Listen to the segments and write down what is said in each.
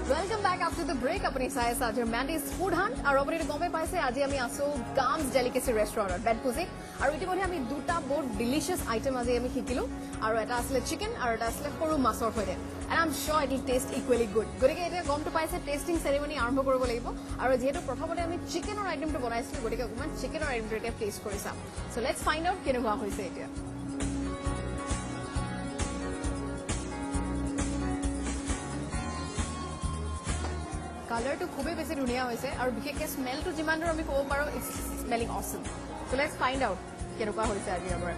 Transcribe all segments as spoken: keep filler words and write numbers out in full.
Welcome back after the break. Apni sai sa ajir Mandy's Food Hunt. Aru apni gome paise aji ami aso Gams Delicacy Restaurant bed pusi. Aru iti modhe ami duta बहुत delicious item aji ami hikilu. Aru eta asle chicken aru eta asle horu masor hoide. And I'm sure it will taste equally good. Gorike eta gom to paise tasting ceremony arambho koribo lagibo. Aru jehetu prothomote ami chicken or item to banaisilu gorike okuman chicken or item to taste korisa. So let's find out kenekua hoise eta. Color to khube besi dhuniya hoise aru bikhekke smell to jiman dor ami kobo paro it's smelling awesome. So let's find out kenekua hoise aji amar.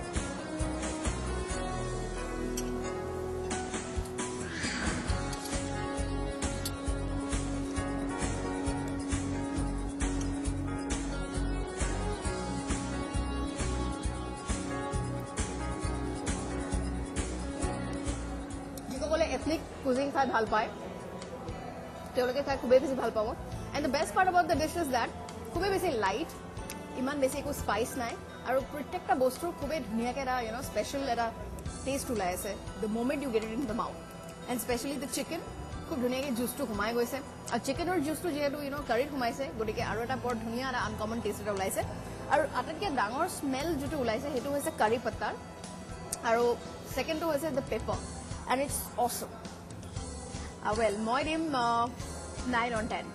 Jiko bole ethnic cuisine khai bhal pai তেওঁলোকে খাই খুবেই বেছি ভাল পাব and the best part about the dish is that খুবেই বেছি light ইমান বেছি একো স্পাইস নাই আৰু প্ৰত্যেকটা বস্তু খুবেই ধুনিয়াকে এটা you know special এটা টেষ্ট ওলাই আছে the moment you get it into the mouth and especially the chicken খুব ধুনিয়াকে জুসটো ঘুমাই গৈছে আৰু চিকেনৰ জুসটো যেহেতু you know কাৰীত ঘুমাইছে গতিকে আৰু এটা বৰ ধুনিয়া এটা আনকমন টেষ্ট এটা ওলাইছে আৰু আটাইতকৈ ডাঙৰ স্মেল যেটো ওলাইছে হেতু হৈছে কাৰী পত্তাৰ আৰু সেকেন্ডটো হৈছে the pepper and it's awesome. Uh, well, মই দিম nine on ten.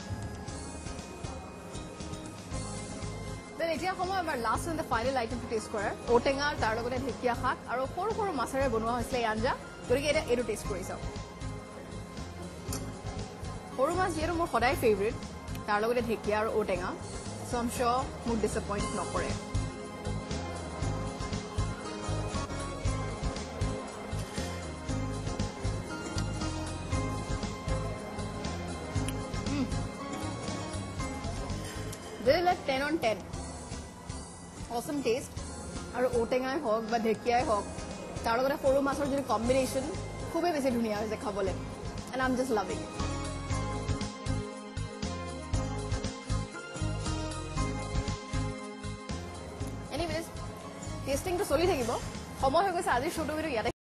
Then এতিয়া সময় আমাৰ last and the final item to taste কৰাৰ ওটেঙা তাৰ লগতে ঢেকিয়া শাক আৰু সৰু সৰু মাছেৰে বনোৱা হৈছে এই আঞ্জা গতিকে এটা এটো টেষ্ট কৰি চাও সৰু মাছ যেটো মোৰ সদায় ফেভাৰিট তাৰ লগতে ঢেকিয়া আৰু ওটেঙা so I'm sure মোক disappoint নকৰে This is like ten on ten. Awesome taste. And otengai hog, but dhekiyai hog. Tar logore horu masor jodi combination khube beshi dhuniya hoise khabole. And I'm just loving it. Anyways, tasting to soli thakibo. Homoy hoy goise aji show to video